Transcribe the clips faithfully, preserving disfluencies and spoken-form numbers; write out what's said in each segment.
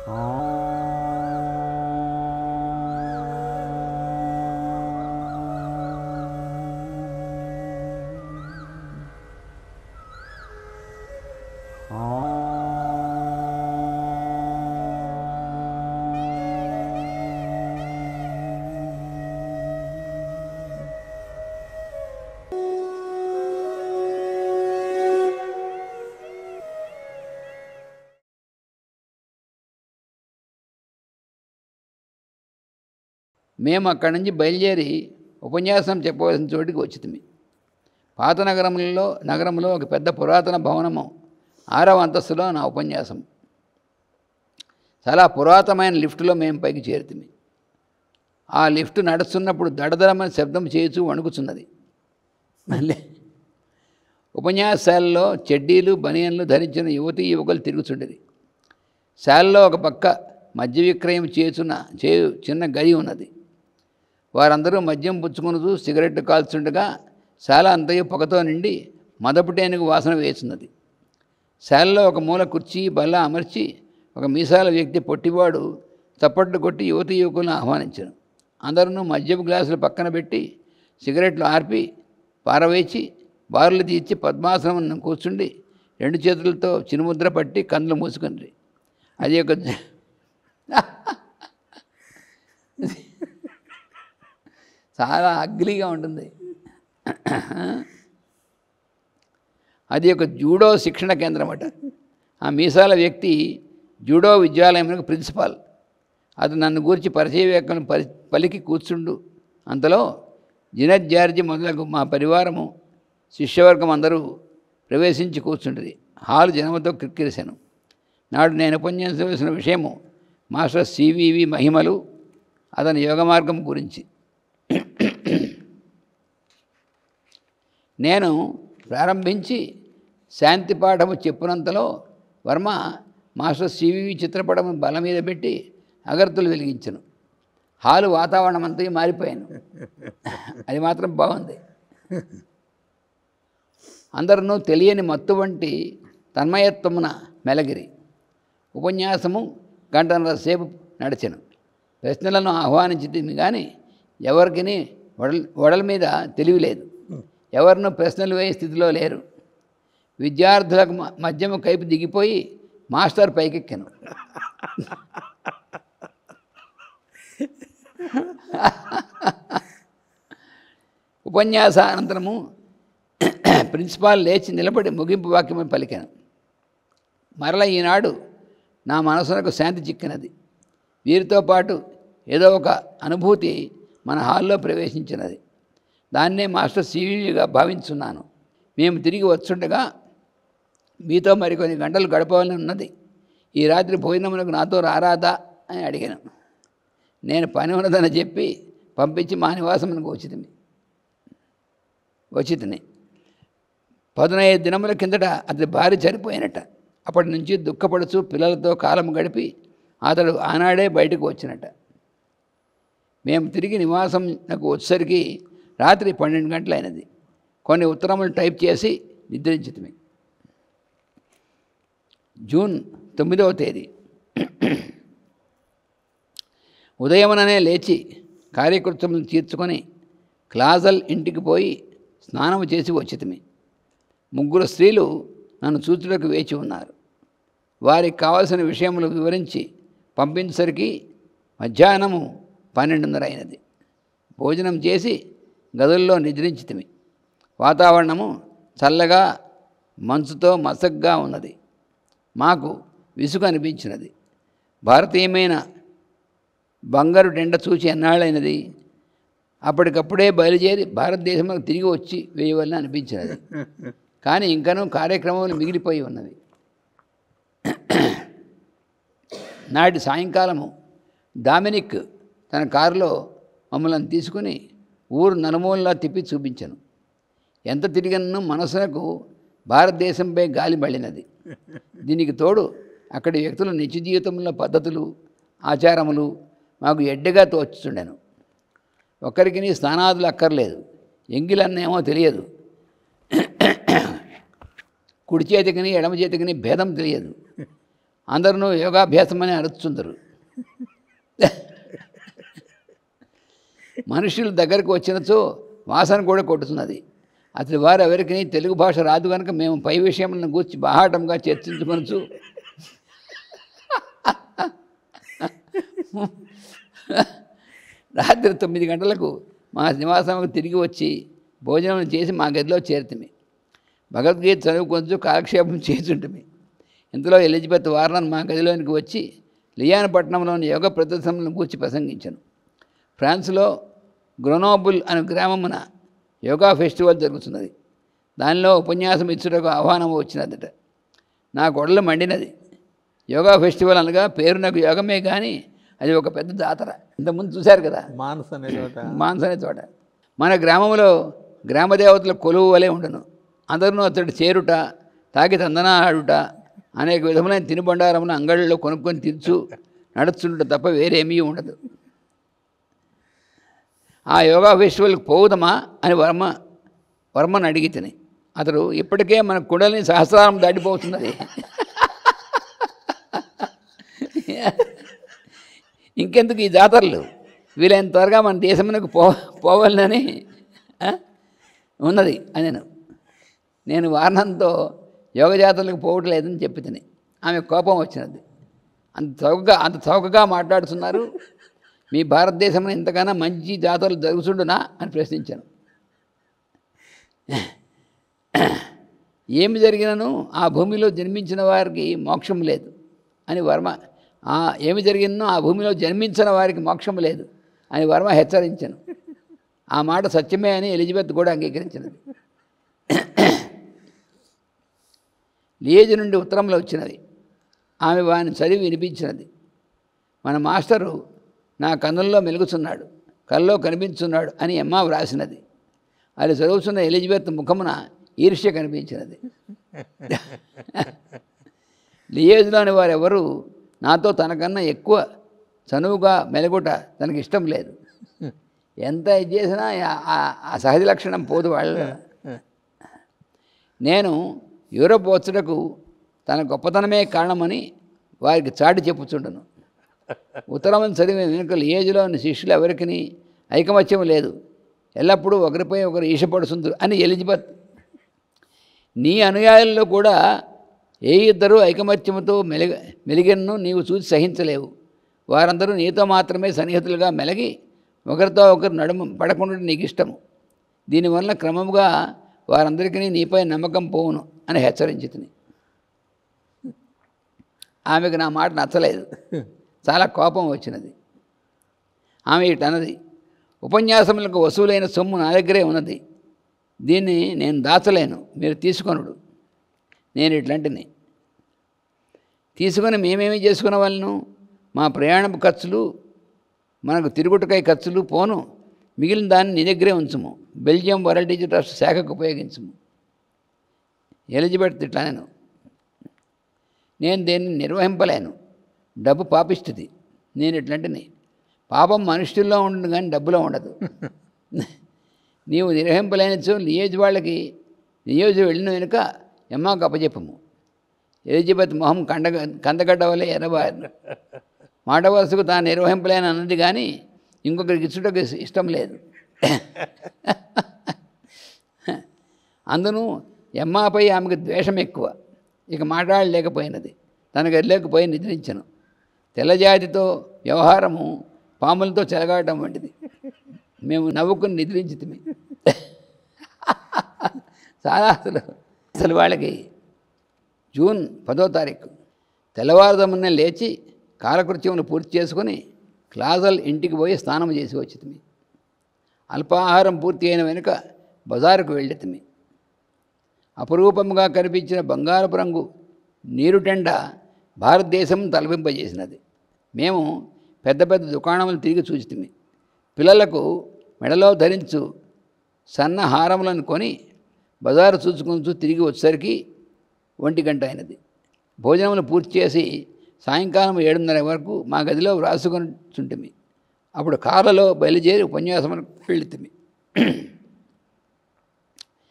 మేము అక్కడి నుంచి బయలుదేరి ఉపన్యాసం చెప్పవలసిన చోటికి వచ్చింది. పాత నగరంలో నగరంలో ఒక పెద్ద పురాతన భవనము ఆరవ అంతస్తులో నా ఉపన్యాసం. చాలా పురాతనమైన లిఫ్ట్లో మేము పైకి చేరుతుంది. ఆ లిఫ్ట్ నడుస్తున్నప్పుడు దడదడమని శబ్దం చేయుచూ వణుకుతున్నది. మళ్ళీ ఉపన్యాసశాలలో చెడ్డీలు బనియన్లు ధరించిన యువతీ యువకులు తిరుగుతుండేది. శాలలో ఒక పక్క మద్య విక్రయం చేస్తున్న చేయు చిన్న గది ఉన్నది. వారందరూ మద్యం పుచ్చుకునుతూ సిగరెట్ కాల్చుండగా శాల అంతయు పొగతో నిండి మదపుటేనుగు వాసన వేస్తున్నది. శాలలో ఒక మూల కుర్చీ బల్ల అమర్చి ఒక మీసాల వ్యక్తి పొట్టివాడు చప్పట్లు కొట్టి యువతీ యువకులను ఆహ్వానించారు. అందరూ మద్యపు గ్లాసులు పక్కన పెట్టి సిగరెట్లు ఆర్పి పారవేచి బారులు తీర్చి పద్మాసనం కూర్చుండి రెండు చేతులతో చిరుముద్ర పట్టి కండ్లు మూసుకుంది. అది ఒక చాలా అగ్లీగా ఉంటుంది. అది ఒక జూడో శిక్షణ కేంద్రం అట. ఆ మీసాల వ్యక్తి జూడో విద్యాలయంలో ప్రిన్సిపాల్. అది నన్ను గూర్చి పరిచయ వ్యాఖ్యలను పరి పలికి కూర్చుండు. అంతలో జినత్ జార్జి మొదలగు మా పరివారము శిష్యవర్గం అందరూ ప్రవేశించి కూర్చుంటుంది. హాలు జనముతో క్రిక్కిరిశాను. నాడు నేను ఉపన్యసించవలసిన విషయము మాస్టర్ సివివి మహిమలు అతని యోగ మార్గం గురించి. నేను ప్రారంభించి శాంతి పాఠము చెప్పినంతలో వర్మ మాస్టర్ సివివి చిత్రపటము బల మీద పెట్టి అగరత్తులు వెలిగించను. హాలు వాతావరణం అంతా మారిపోయాను. అది మాత్రం బాగుంది. అందరూ తెలియని మత్తు వంటి తన్మయత్వమున మెలగిరి. ఉపన్యాసము గంటన్నర సేపు నడిచెను. ప్రశ్నలను ఆహ్వానించింది కానీ ఎవరికి వడల వడల మీద తెలివి లేదు. ఎవరినూ ప్రశ్నలు వేసే స్థితిలో లేరు. విద్యార్థులకు మధ్యము కైపు దిగిపోయి మాస్టర్ పైకెక్కాను. ఉపన్యాసానంతరము ప్రిన్సిపాల్ లేచి నిలబడి ముగింపు వాక్యము పలికాను. మరల ఈనాడు నా మనసునకు శాంతి చిక్కినది. వీరితో పాటు ఏదో ఒక అనుభూతి మన హాల్లో ప్రవేశించినది. దాన్నే మాస్టర్ సివిగా భావించున్నాను. మేము తిరిగి వచ్చుండగా మీతో మరికొన్ని గంటలు గడపవలని ఉన్నది. ఈ రాత్రి భోజనమునకు నాతో రారాదా అని అడిగాను. నేను పని ఉన్నదని చెప్పి పంపించి మా నివాసమునకు వచ్చింది వచ్చితిని పదునైదు దినముల కిందట అతడి భార్య చనిపోయినట్ట. అప్పటి నుంచి దుఃఖపడుచు పిల్లలతో కాలం గడిపి అతడు ఆనాడే బయటకు వచ్చినట్ట. మేము తిరిగి నివాసంకు వచ్చేసరికి రాత్రి పన్నెండు గంటలైనది. కొన్ని ఉత్తరములు టైప్ చేసి నిద్రించితిమి. జూన్ తొమ్మిదవ తేదీ ఉదయముననే లేచి కార్యకృత్యములు తీర్చుకొని క్లాజల్ ఇంటికి పోయి స్నానము చేసి వచ్చితిమి. ముగ్గురు స్త్రీలు నన్ను చూచుటకు వేచి ఉన్నారు. వారికి కావలసిన విషయములు వివరించి పంపించేసరికి మధ్యాహ్నము పన్నెండున్నర అయినది. భోజనం చేసి గదుల్లో నిద్రించితిమి. వాతావరణము చల్లగా మంచుతో మసగ్గా ఉన్నది. మాకు విసుగు అనిపించినది. భారతీయమైన బంగారు డెండ చూచి ఎన్నాళ్ళైనది. అప్పటికప్పుడే బయలుదేరి భారతదేశంలో తిరిగి వచ్చి వేయవలని అనిపించినది. కానీ ఇంకనూ కార్యక్రమాలు మిగిలిపోయి ఉన్నవి. నాటి సాయంకాలము డామినిక్ తన కారులో మమ్మల్ని తీసుకుని ఊరు నలుమూలలా తిప్పి చూపించాను. ఎంత తిరిగినను మనసునకు భారతదేశంపై గాలి మళ్ళినది. దీనికి తోడు అక్కడి వ్యక్తుల నిత్య జీవితంలో పద్ధతులు ఆచారములు మాకు ఎడ్డగా తోచుతుండెను. ఒక్కరికి స్నానాదులు అక్కర్లేదు. ఎంగిలన్నేమో తెలియదు. కుడి చేతికిని ఎడమ చేతికిని భేదం తెలియదు. అందరూ యోగాభ్యాసం అని అరుచుందరు. మనుషులు దగ్గరకు వచ్చినచో వాసన కూడా కొట్టుతున్నది. అతని వారు ఎవరికి తెలుగు భాష రాదు కనుక మేము పై విషయములను గూర్చి బాహాటంగా చర్చించుకొనచ్చు రాత్రి తొమ్మిది గంటలకు మా నివాసంకు తిరిగి వచ్చి భోజనం చేసి మా గదిలో చేరుతుంది. భగవద్గీత చదువుకొంచు కాలక్షేపం చేస్తుంటుంది. ఇంతలో ఎలిజబెత్ వార్నర్ మా గదిలోనికి వచ్చి లియాన్ పట్టణంలోని యోగ ప్రదర్శనలను గూర్చి ప్రసంగించాను. ఫ్రాన్స్లో గ్రెనోబుల్ అనే గ్రామమున యోగా ఫెస్టివల్ జరుగుతున్నది. దానిలో ఉపన్యాసం ఇచ్చుటకు ఆహ్వానం వచ్చినదట. నా గొడవలు మండినది. యోగా ఫెస్టివల్ అనగా పేరు నాకు యోగమే కానీ అది ఒక పెద్ద జాతర. ఇంతకుముందు చూశారు కదా, మానస అనే చోట మానస అనే చోట మన గ్రామంలో గ్రామదేవతల కొలువు వలె ఉండను. అందరూ అతడు చేరుట, తాగి తందనా ఆడుట, అనేక విధములైన తినుబండారమును అంగళ్ళలో కొనుక్కొని తిరుచు నడుచుంట తప్ప వేరేమీ ఉండదు. ఆ యోగా ఫెస్టివల్కి పోవుదమా అని వర్మ వర్మను అడిగి తిని అతడు ఇప్పటికే మన కుండలిని సహస్రారం దాటిపోతున్నది, ఇంకెందుకు ఈ జాతరలు, వీలైన త్వరగా మన దేశమునకు పో పోవాలని ఉన్నది అని నేను నేను వారణంతో యోగ జాతరలకు పోవట్లేదని చెప్పి తిని ఆమె కోపం వచ్చినది. అంత చౌకగా అంత చౌకగా మాట్లాడుతున్నారు, మీ భారతదేశంలో ఇంతకన్నా మంచి జాతరలు జరుగుతుండునా అని ప్రశ్నించాను. ఏమి జరిగినను ఆ భూమిలో జన్మించిన వారికి మోక్షం లేదు అని వర్మ ఆ ఏమి జరిగినో ఆ భూమిలో జన్మించిన వారికి మోక్షం లేదు అని వర్మ హెచ్చరించాను. ఆ మాట సత్యమే అని ఎలిజబెత్ కూడా అంగీకరించినది. లియేజ్ నుండి ఉత్తరంలో వచ్చినది. ఆమె వారిని చదివి వినిపించినది. మన మాస్టరు నా కన్నుల్లో మెలుగుతున్నాడు, కల్లో కనిపించున్నాడు అని అమ్మ వ్రాసినది. అది చదువుతున్న ఎలిజబెత్ ముఖమున ఈర్ష్య కనిపించినది. లియేజ్లోని వారెవరూ నాతో తనకన్నా ఎక్కువ చనువుగా మెలుగుట తనకి ఇష్టం లేదు. ఎంత ఇది చేసినా ఆ సహజ లక్షణం పోదు వాళ్ళ. నేను యూరోప్ వచ్చుటకు తన గొప్పతనమే కారణమని వారికి చాటి చెప్పుచుండను. ఉత్తరం చదివిన వెనుక లియేజ్లోని శిష్యులు ఎవరికి ఐకమత్యం లేదు, ఎల్లప్పుడూ ఒకరిపై ఒకరు ఈషపడుతుంది అని ఎలిజబెత్. నీ అనుయాయుల్లో కూడా ఏ ఇద్దరు ఐకమత్యముతో మెలిగ మెలిగను నీవు చూసి సహించలేవు. వారందరూ నీతో మాత్రమే సన్నిహితులుగా మెలిగి ఒకరితో ఒకరు నడుము పడకుండా నీకు ఇష్టము. దీనివల్ల క్రమముగా వారందరికీ నీపై నమ్మకం పోవును అని హెచ్చరించింది. ఆమెకు నా మాట నచ్చలేదు, చాలా కోపం వచ్చినది. ఆమె ఇటన్నది, ఉపన్యాసములకు వసూలైన సొమ్ము నా దగ్గరే ఉన్నది, దీన్ని నేను దాచలేను, మీరు తీసుకొనుడు. నేను ఇట్లాంటిని తీసుకొని మేమేమి చేసుకునే వాళ్ళను, మా ప్రయాణపు ఖర్చులు, మనకు తిరుగుటకై ఖర్చులు పోను, మిగిలిన దాన్ని నీ దగ్గరే ఉంచుము, బెల్జియం వరల్డ్ డిజిటల్ ట్రస్ట్ శాఖకు ఉపయోగించుము. ఎలిజబెత్ ఇట్లా నేను నేను దీన్ని నిర్వహింపలేను, డబ్బు పాపిస్తుంది. నేను ఇట్లాంటిని పాపం మనుషుల్లో ఉండదు కానీ డబ్బులో ఉండదు. నీవు నిర్వహింపలేనిచో లియేజ్ వాళ్ళకి నియోజు వెళ్ళిన వెనుక ఎమ్మాకు అప్పచెప్పము. ఎలిజబెత్ మొహం కండ కందగడ్డ వలె ఎర్రబారు. మాట వరుసకు తాను నిర్వహింపలేని అన్నది కానీ ఇంకొకరికి ఇచ్చుటకు ఇష్టం లేదు. అందును ఎమ్మాపై ఆమెకు ద్వేషం ఎక్కువ. ఇక మాట్లాడలేకపోయినది. తన గదిలోకి నిద్రించను. తెల్లజాతితో వ్యవహారము పాములతో చెలగాటం వంటిది. మేము నవ్వుకుని నిద్రించితిమి. చాలా అసలు అసలు వాళ్ళకి జూన్ పదో తారీఖు తెల్లవారుజామునే లేచి కాలకృత్యమును పూర్తి చేసుకొని క్లాజల్ ఇంటికి పోయి స్నానం చేసి వచ్చితిమి. అల్పాహారం పూర్తి అయిన వెనుక బజారుకు వెళ్ళితిమి. అపురూపముగా కనిపించిన బంగారపు రంగు నీరుటెండ భారతదేశం తలపింపజేసినది. మేము పెద్ద పెద్ద దుకాణములు తిరిగి చూచితిమి. పిల్లలకు మెడలో ధరించు సన్న హారములను కొని బజారు చూసుకుంటూ తిరిగి వచ్చేసరికి ఒంటి గంట అయినది. భోజనములు పూర్తి చేసి సాయంకాలం ఏడున్నర వరకు మా గదిలో వ్రాసుకొని చుంటిమి. అప్పుడు కార్లలో బయలుదేరి ఉపన్యాసములకు వెళుతిమి.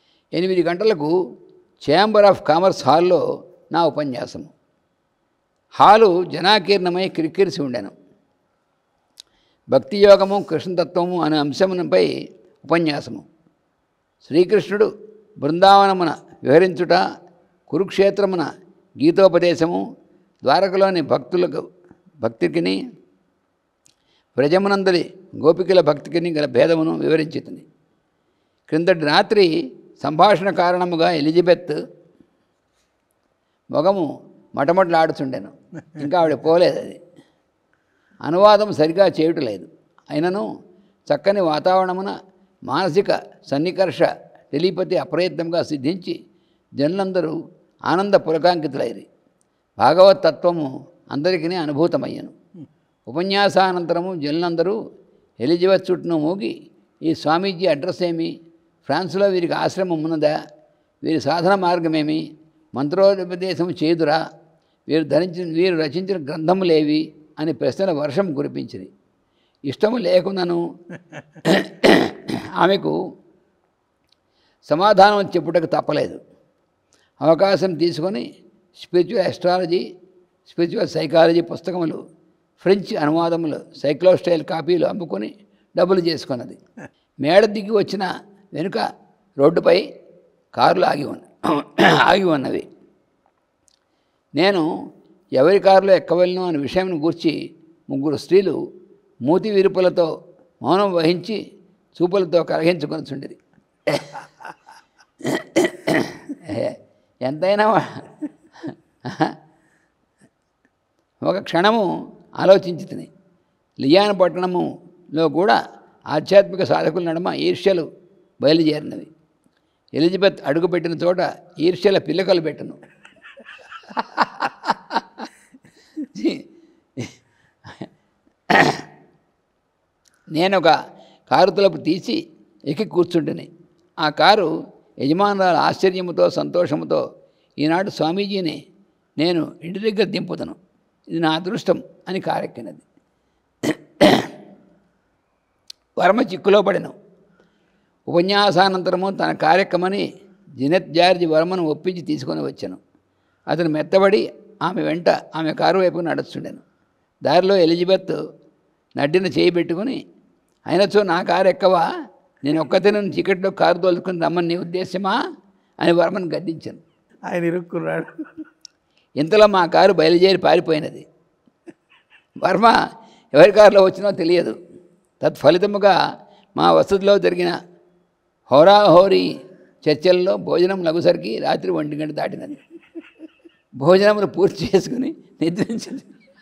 ఎనిమిది గంటలకు ఛాంబర్ ఆఫ్ కామర్స్ హాల్లో నా ఉపన్యాసము. హాలు జనాకీర్ణమై కిరికిరిసి ఉండెను. భక్తి యోగము కృష్ణతత్వము అనే అంశముపై ఉపన్యాసము. శ్రీకృష్ణుడు బృందావనమున విహరించుట, కురుక్షేత్రమున గీతోపదేశము, ద్వారకలోని భక్తులకు భక్తికిని వ్రజమునందలి గోపికల భక్తికిని గల భేదమును వివరించింది. క్రిందటి రాత్రి సంభాషణ కారణముగా ఎలిజబెత్ మొగము మటమటలాడుచుండెను. ఇంకా ఆవిడ పోలేదు. అది అనువాదం సరిగా చేయటలేదు. అయినను చక్కని వాతావరణమున మానసిక సన్నికర్ష టెలిపతి అప్రయత్నంగా సిద్ధించి జనులందరూ ఆనంద పులకాంకితులైరి. భాగవత్ తత్వము అందరికీ అనుభూతమయ్యను. ఉపన్యాసానంతరము జనులందరూ ఎలిజబెత్ చుట్టూ మూగి, ఈ స్వామీజీ అడ్రస్ ఏమి, ఫ్రాన్స్లో వీరికి ఆశ్రమం ఉన్నదా, వీరి సాధన మార్గమేమి, మంత్రోపదేశం చేదురా, వీరు ధరించిన వీరు రచించిన గ్రంథములేవి అని ప్రశ్నల వర్షం కురిపించింది. ఇష్టము లేకున్నను ఆమెకు సమాధానం చెప్పుటకు తప్పలేదు. అవకాశం తీసుకొని స్పిరిచువల్ ఆస్ట్రాలజీ, స్పిరిచువల్ సైకాలజీ పుస్తకములు, ఫ్రెంచ్ అనువాదములు, సైక్లోస్టైల్ కాపీలు అమ్ముకొని డబ్బులు చేసుకున్నది. మేడ దిగి వచ్చిన వెనుక రోడ్డుపై కార్లు ఆగి ఉన్న ఆగి ఉన్నవి. నేను ఎవరి కారులో ఎక్కవలను అనే విషయం గూర్చి ముగ్గురు స్త్రీలు మూతి విరుపులతో మౌనం వహించి చూపులతో కలహించుకొనిచుండేది. ఎంతైనా ఒక క్షణము ఆలోచించి తిని లియాన్ పట్టణములో కూడా ఆధ్యాత్మిక సాధకుల నడుమ ఈర్ష్యలు బయలుదేరినవి. ఎలిజబెత్ అడుగుపెట్టిన చోట ఈర్ష్యల పిల్లకలు పెట్టను. నేను ఒక కారు తలుపు తీసి ఎక్కి కూర్చుంటుని ఆ కారు యజమానురాలు ఆశ్చర్యముతో సంతోషముతో, ఈనాడు స్వామీజీని నేను ఇంటి దగ్గర దింపుతాను, ఇది నా అదృష్టం అని కారెక్కినది. వర్మ చిక్కులో పడెను. ఉపన్యాసానంతరము తన కార్యక్రమని జినెత్ జార్జి వర్మను ఒప్పించి తీసుకొని వచ్చాను. అతను మెత్తబడి ఆమె వెంట ఆమె కారు వైపు నడుస్తుండాను. దారిలో ఎలిజబెత్ నడ్డిన చేయి పెట్టుకుని, అయినచో నా కారు ఎక్కవా, నేను ఒక్కతేనే చీకట్లో కారు తోలుకుని రమ్మని నీ ఉద్దేశమా అని వర్మను గద్దించాను. ఆయన ఇరుక్కున్నాడు. ఇంతలో మా కారు బయలుదేరి పారిపోయినది. వర్మ ఎవరి కారులో వచ్చినో తెలియదు. తత్ఫలితముగా మా వసతిలో జరిగిన హోరాహోరీ చర్చల్లో భోజనం లగుసరికి రాత్రి ఒంటి గంట దాటినది. భోజనములు పూర్తి చేసుకుని నిద్రించింది.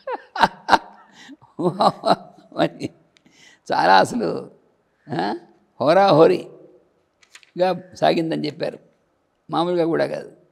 చాలా అసలు హోరాహోరీగా సాగిందని చెప్పారు. మామూలుగా కూడా కాదు.